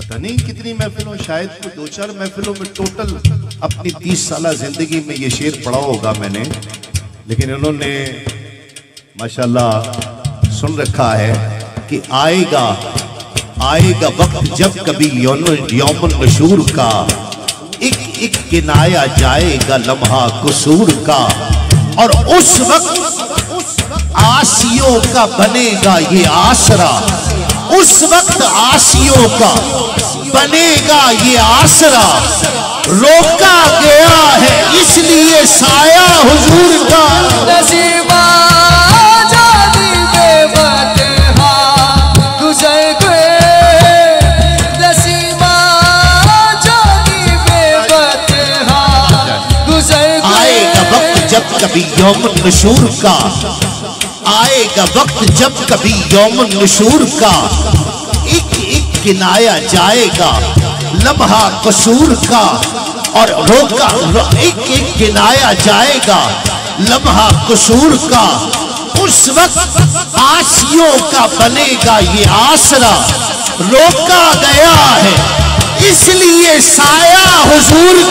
पता नहीं कितनी महफिलों, शायद कोई 2-4 महफिलों में टोटल अपनी 30 साल जिंदगी में ये शेर पढ़ा होगा मैंने, लेकिन उन्होंने माशाल्लाह सुन रखा है कि आएगा आएगा वक्त जब कभी यौमुन नशूर का एक एक गिनाया जाएगा लम्हा कसूर का, और उस वक्त आसियों का बनेगा ये आसरा, उस वक्त आसियों का बनेगा ये आसरा, रोका गया है इसलिए साया हुजूर का। नसीबा जानी बेवजह गुजर गए, नसीबा जानी बेवजह गुजर गए। आएगा वक्त जब कभी यौमुन नशूर का, आएगा वक्त जब कभी यौमुन नशूर का एक एक गिनाया जाएगा लम्हा कसूर का, और रोका एक एक गिनाया जाएगा लम्हा कसूर का, उस वक्त आसियों का बनेगा ये आसरा, रोका गया है इसलिए साया हुजूर